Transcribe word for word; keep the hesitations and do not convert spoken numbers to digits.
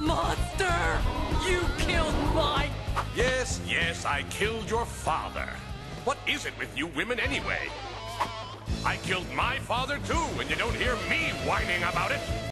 Monster! You killed my... Yes, yes, I killed your father. What is it with you women anyway? I killed my father too, and you don't hear me whining about it.